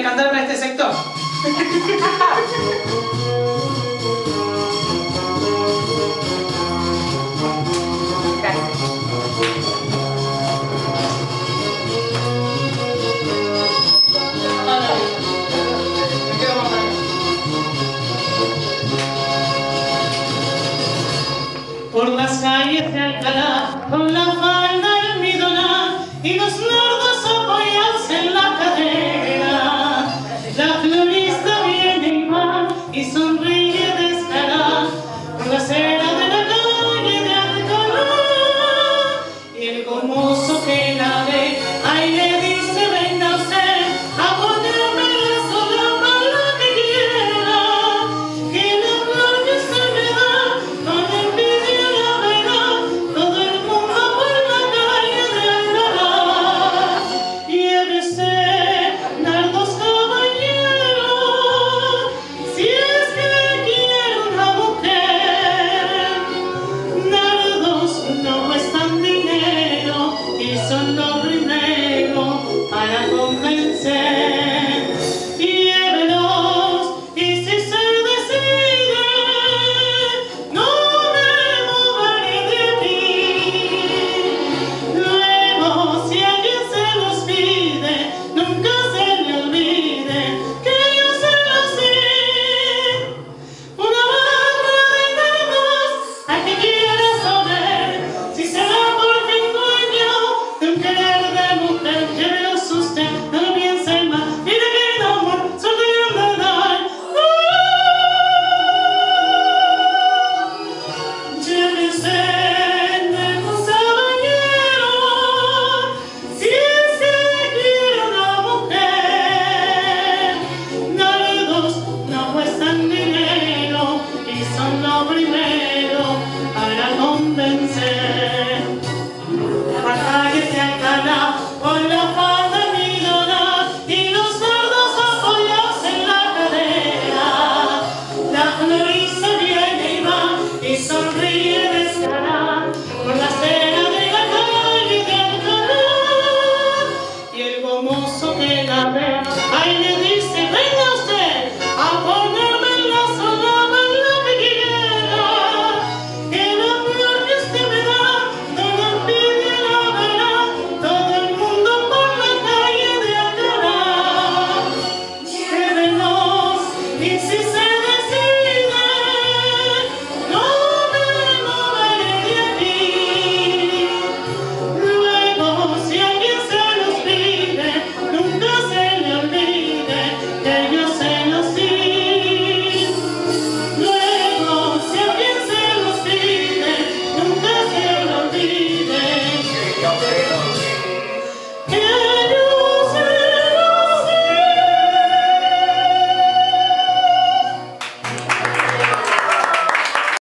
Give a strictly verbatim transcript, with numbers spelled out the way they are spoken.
cantar para este sector. Por las calles de Alcalá, con la falda almidonada y los nardos apoyados en la cadera, la florista viene y va y sonríe descarada por la acera de la calle de Alcalá, y el gomoso que la ve, ahí le dice: venga usted a ponerme la sola para que quiera, que la flor que se me da con envidia la verá todo el mundo por la calle de Alcalá. Llévese nardos, caballero, si es que quiere una mujer. Nardos no cuestan dinero y son lo primero para convencer. Llévelos y si se decide, no me moveré de aquí. Luego, si alguien se los pide, nunca se le olvide que yo se los di. Una barra de nardos a que quiera saber si será por fin dueño de un querer de mujer. Llévelos usted, no lo piense más, mire que no amor, suerte y andar. Llévese nardos, caballero, si es que quiere una mujer. Nardos no cuestan dinero y son lo primero para convencer. Las calles de Alcalá con la falda almidonada y los nardos apoyados en la cadera, la florista viene y va y sonríe descarada por la acera de la calle de Alcalá, y el gomoso que la ve, ay, le